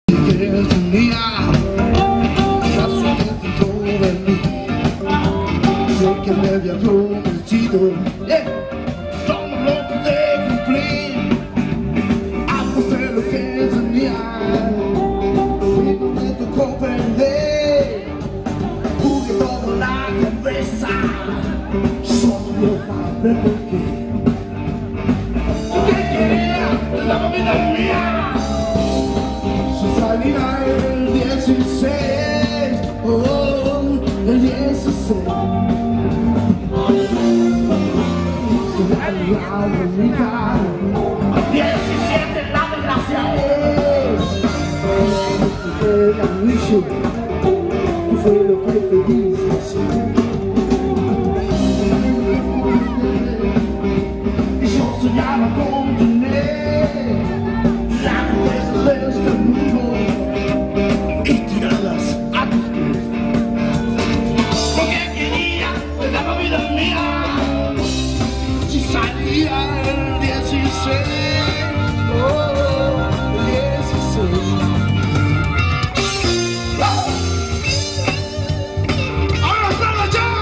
que él tenía la suerte dentro de mí, lo que me había prometido, todo lo pude cumplir, aposté lo que tenía, fui donde tocó perder, jugué toda la cabeza, solo para ver por qué. ¿Qué quería? La vida mía. Se salía el 16, oh, el 16. Se salía de mi cara. 17, la desgracia es. Era un issue. ¿Qué fue lo que te diste? Y yo soñaba con tener la cabeza de este mundo y tirarlas a tus pies. Porque quería de la vida mía. Si salía el 16, oh, el 16. ¡Ahora está ya!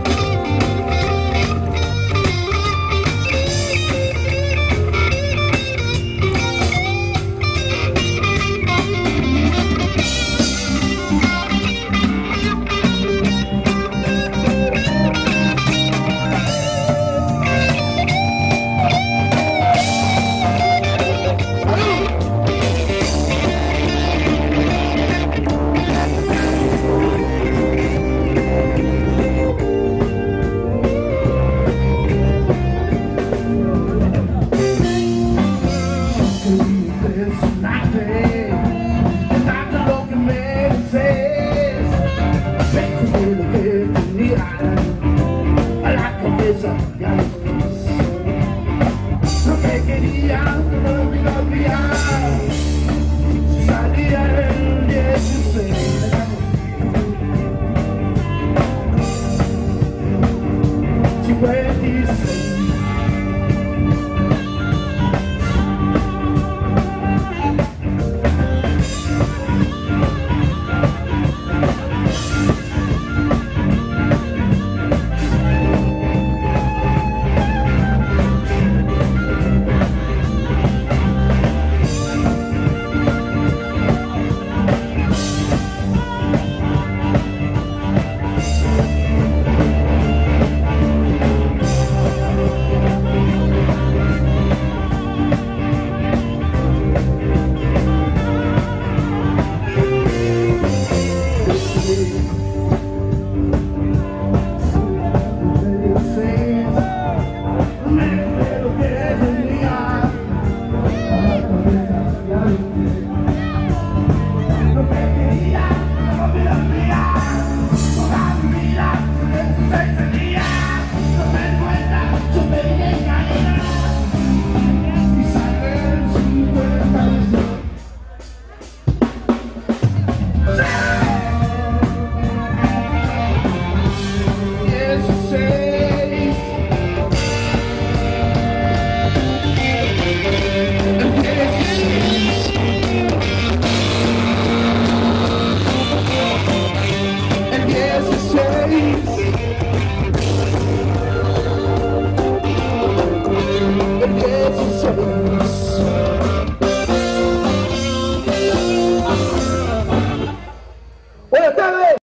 Lo que quería no lo olvidar. Salía el 16.